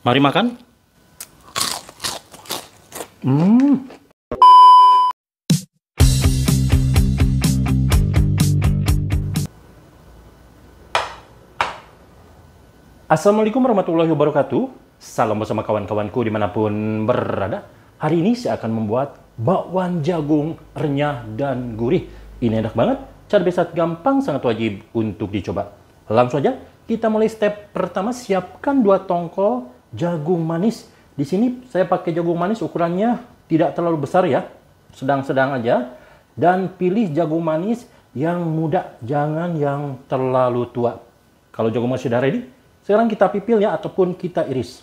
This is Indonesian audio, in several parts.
Mari makan. Assalamualaikum warahmatullahi wabarakatuh. Salam bersama kawan-kawanku dimanapun berada. Hari ini saya akan membuat bakwan jagung renyah dan gurih. Ini enak banget, cara biasa gampang, sangat wajib untuk dicoba. Langsung aja kita mulai step pertama. Siapkan 2 tongkol jagung manis. Di sini saya pakai jagung manis ukurannya tidak terlalu besar ya, sedang-sedang aja. Dan pilih jagung manis yang muda, jangan yang terlalu tua. Kalau jagung manis sudah ready, sekarang kita pipil ya, ataupun kita iris.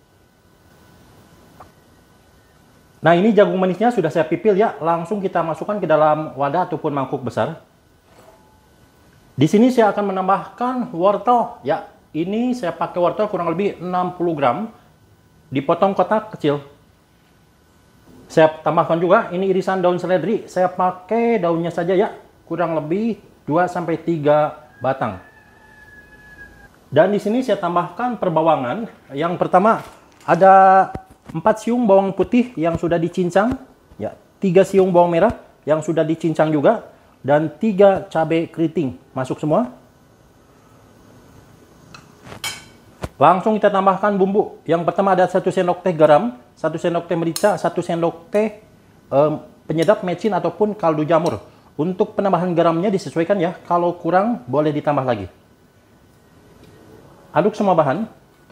Nah, ini jagung manisnya sudah saya pipil ya, langsung kita masukkan ke dalam wadah ataupun mangkuk besar. Di sini saya akan menambahkan wortel ya. Ini saya pakai wortel kurang lebih 60 gram, dipotong kotak kecil. Saya tambahkan juga ini irisan daun seledri, saya pakai daunnya saja ya, kurang lebih 2-3 batang. Dan di sini saya tambahkan perbawangan. Yang pertama ada 4 siung bawang putih yang sudah dicincang, ya, 3 siung bawang merah yang sudah dicincang juga, dan 3 cabai keriting. Masuk semua. Langsung kita tambahkan bumbu. Yang pertama ada 1 sendok teh garam, 1 sendok teh merica, 1 sendok teh penyedap mecin ataupun kaldu jamur. Untuk penambahan garamnya disesuaikan ya, kalau kurang boleh ditambah lagi. Aduk semua bahan.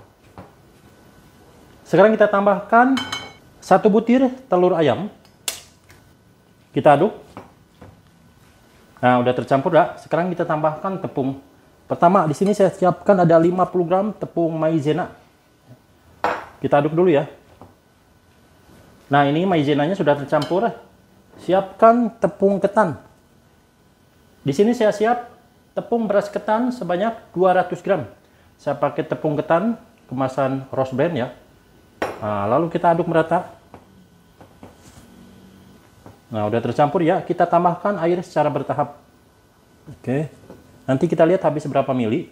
Sekarang kita tambahkan 1 butir telur ayam. Kita aduk. Nah, udah tercampur ya. Sekarang kita tambahkan tepung. Pertama, di sini saya siapkan ada 50 gram tepung maizena. Kita aduk dulu ya. Nah, ini maizenanya sudah tercampur. Siapkan tepung ketan. Di sini saya siap tepung beras ketan sebanyak 200 gram. Saya pakai tepung ketan kemasan Rose Brand ya. Nah, lalu kita aduk merata. Nah, udah tercampur ya. Kita tambahkan air secara bertahap. Oke. Nanti kita lihat habis berapa mili.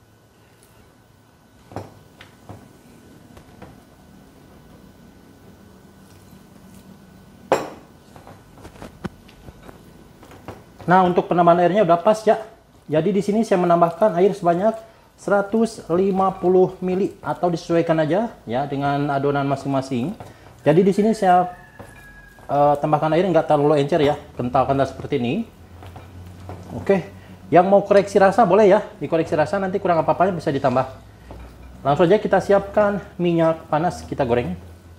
Nah, untuk penambahan airnya udah pas ya. Jadi di sini saya menambahkan air sebanyak 150 ml atau disesuaikan aja ya dengan adonan masing-masing. Jadi di sini saya tambahkan air nggak terlalu encer ya, kental-kental seperti ini. Oke, yang mau koreksi rasa boleh ya, dikoreksi rasa, nanti kurang apa-apanya bisa ditambah. Langsung aja kita siapkan minyak panas, kita goreng.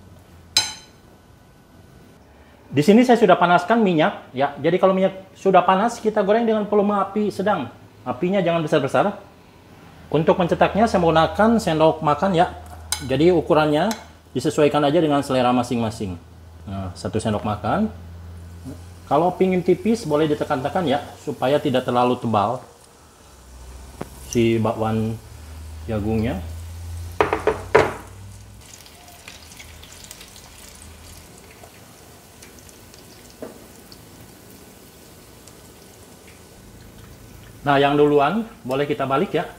Di sini saya sudah panaskan minyak ya. Jadi kalau minyak sudah panas, kita goreng dengan volume api sedang. Apinya jangan besar-besar. Untuk mencetaknya saya menggunakan sendok makan ya. Jadi ukurannya disesuaikan aja dengan selera masing-masing. Nah, 1 sendok makan. Kalau pingin tipis boleh ditekan-tekan ya, supaya tidak terlalu tebal si bakwan jagungnya. Nah, yang duluan boleh kita balik ya.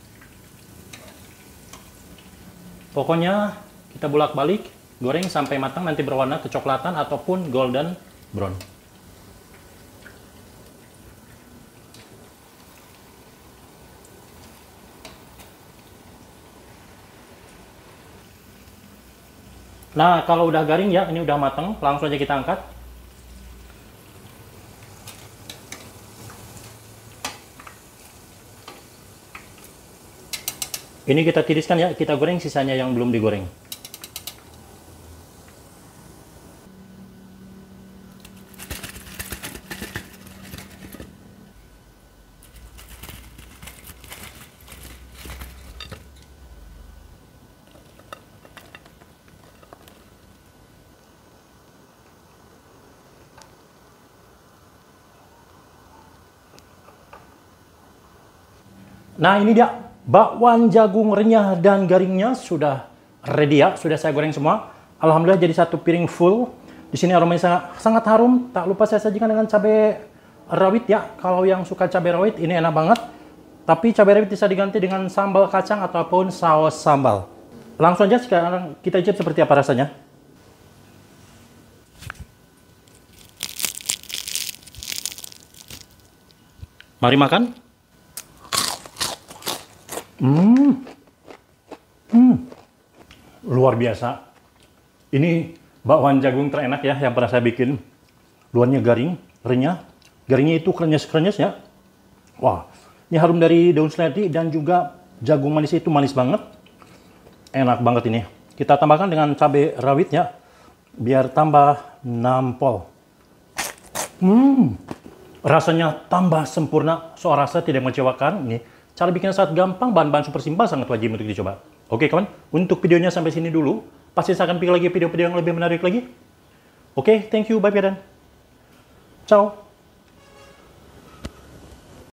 Pokoknya kita bolak-balik, goreng sampai matang, nanti berwarna kecoklatan ataupun golden brown. Nah, kalau udah garing ya, ini udah matang, langsung aja kita angkat. Ini kita tiriskan ya, kita goreng sisanya yang belum digoreng. Nah, ini dia bakwan jagung renyah dan garingnya sudah ready ya, sudah saya goreng semua. Alhamdulillah jadi 1 piring full. Di sini aromanya sangat harum. Tak lupa saya sajikan dengan cabai rawit ya. Kalau yang suka cabai rawit ini enak banget. Tapi cabai rawit bisa diganti dengan sambal kacang ataupun saus sambal. Langsung aja sekarang kita icip seperti apa rasanya. Mari makan. Luar biasa. Ini bakwan jagung terenak ya yang pernah saya bikin. Luarnya garing, renyah. Garingnya itu krenyes-krenyes ya. Wah, ini harum dari daun seledri dan juga jagung manis itu manis banget. Enak banget ini. Kita tambahkan dengan cabai rawit ya, biar tambah nampol. Rasanya tambah sempurna, soal rasa tidak mengecewakan. Nih, cara bikinnya sangat gampang, bahan-bahan super simpel, sangat wajib untuk dicoba. Oke kawan, untuk videonya sampai sini dulu. Pasti saya akan bikin lagi video-video yang lebih menarik lagi. Oke, thank you, bye-bye dan ciao.